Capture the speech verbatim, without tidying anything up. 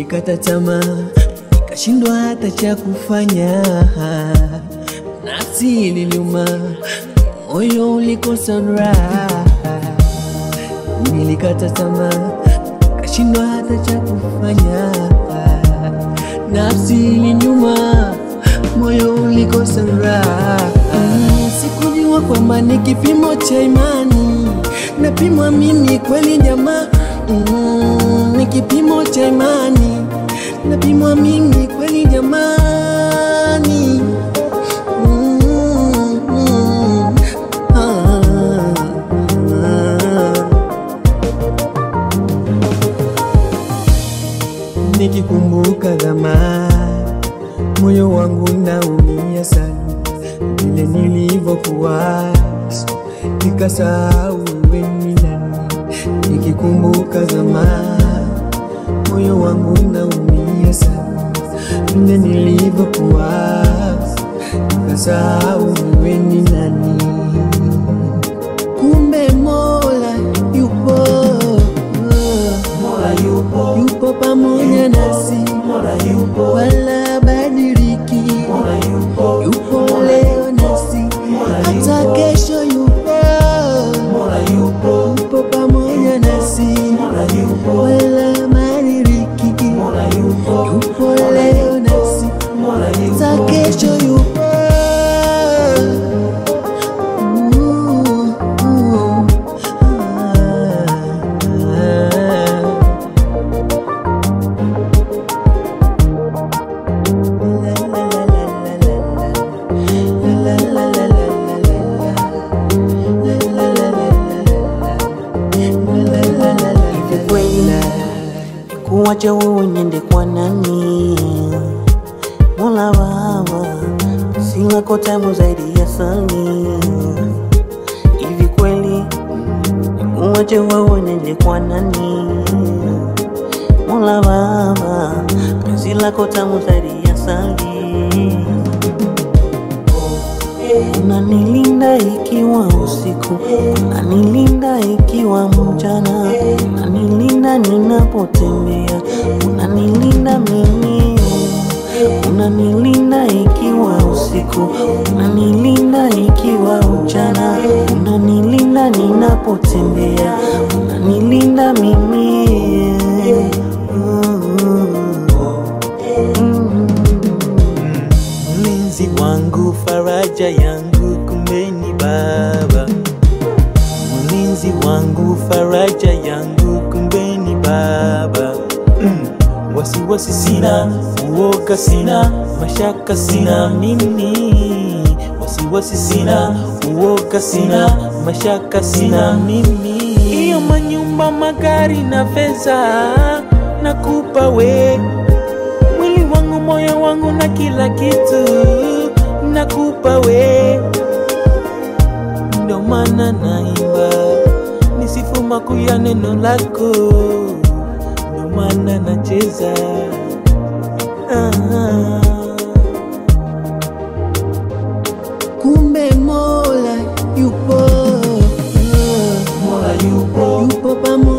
Nilikata tamaa, nikashindwa hata cha kufanya. Nafsi iliniuma, moyo ulikosa raha. Nilikata tamaa, nikashindwa hata cha kufanya. Nafsi iliniuma, moyo ulikosa raha. Mm, sikujua kwamba ni kipimo cha imani napimwa mimi kweli jamaa. Mm, ni kipimo cha imani napimwa mimi kweli jamani. Mm, mm, ah, ah. Nikikumbuka zamani, moyo wangu naumia sana. Vile nilivyokuwa nikasahau wewe ni nani. Nikikumbuka zamani, moyo wangu naumia sana. Vile nilivyokuwa nikasahau wewe ni nani. Kumbe Mola yupo, Mola yupo, yupo pamoja nasi, Mola yupo, wala badiliki. Mola yupo, Yupo leo nasi, hata kesho yupo. Mola yupo, Yupo pamoja nasi, Mola yupo, wala badiliki. Mola yupo, Yupo leo nasi, Mola hata yupo, kesho yupo. Kuwacha wewe niende kwa nani? Mola Baba, penzi lako tamu zaidi ya asali. Hivi kweli kuwacha wewe niende kwa nani? Mola Baba, penzi lako tamu zaidi ya asali. Unanilinda ikiwa usiku, unanilinda ikiwa mchana, unanilinda ninapotembea, unanilinda mimi. Unanilinda ikiwa usiku, unanilinda ikiwa mchana, unanilinda ninapotembea, unanilinda mimi. Mlinzi wangu, faraja yangu, kumbe ni Baba. Mlinzi wangu, faraja yangu, kumbe ni Baba. Mm. Wasiwasi sina, uoga sina, mashaka sina mimi. Wasiwasi sina, uoga sina, mashaka sina mimi. Iyo manyumba, magari na pesa nakupa we. Mwili wangu, moyo wangu na kila kitu nakupa we. Ndo maana naimba nisifu makuu ya neno lako, ndo maana nacheza. ah. Kumbe Mola yupo, Mola yupo, yupo pamoja